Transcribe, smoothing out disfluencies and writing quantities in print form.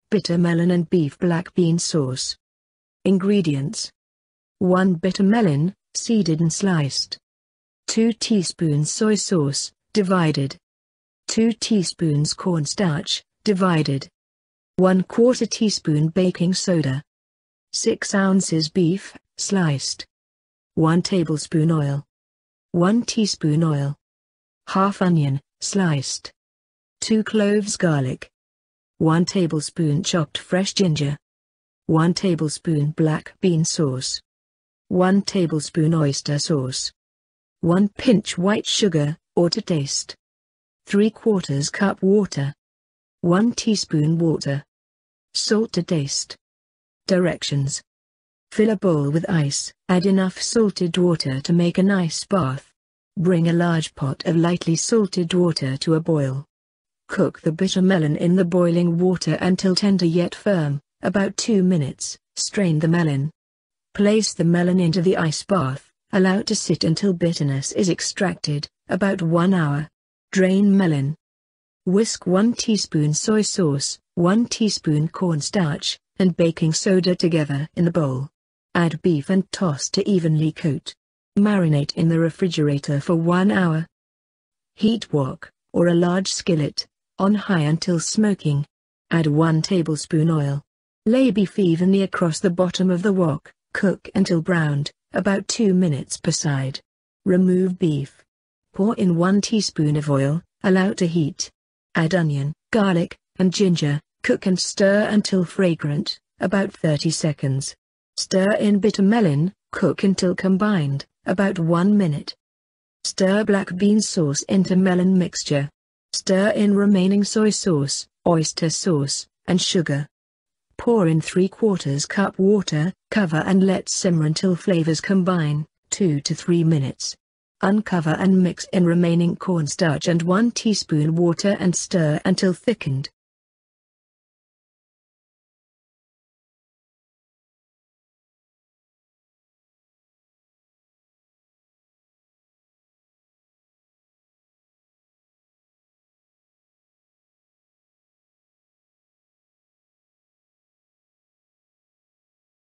bitter melon and beef black bean sauce. Ingredients: 1 bitter melon, seeded and sliced. 2 teaspoons soy sauce, divided. 2 teaspoons cornstarch, divided. 1/4 teaspoon baking soda. 6 ounces beef, sliced. 1 tablespoon oil. 1 teaspoon oil. Half onion, sliced. 2 cloves garlic. 1 tablespoon chopped fresh ginger. 1 tablespoon black bean sauce. 1 tablespoon oyster sauce. 1 pinch white sugar, or to taste. 3/4 cup water. 1 teaspoon water. Salt to taste. Directions: fill a bowl with ice, add enough salted water to make an ice bath. Bring a large pot of lightly salted water to a boil. Cook the bitter melon in the boiling water until tender yet firm, about 2 minutes. Strain the melon. Place the melon into the ice bath, allow it to sit until bitterness is extracted, about 1 hour. Drain melon. Whisk 1 teaspoon soy sauce, 1 teaspoon cornstarch, and baking soda together in the bowl. Add beef and toss to evenly coat. Marinate in the refrigerator for 1 hour. Heat wok, or a large skillet, on high until smoking. Add 1 tablespoon oil. Lay beef evenly across the bottom of the wok, cook until browned, about 2 minutes per side. Remove beef. Pour in 1 teaspoon of oil, allow to heat. Add onion, garlic, and ginger, cook and stir until fragrant, about 30 seconds. Stir in bitter melon, cook until combined, about 1 minute. Stir black bean sauce into melon mixture. Stir in remaining soy sauce, oyster sauce, and sugar. Pour in 3/4 cup water, cover and let simmer until flavors combine, 2 to 3 minutes. Uncover and mix in remaining cornstarch and 1 teaspoon water and stir until thickened.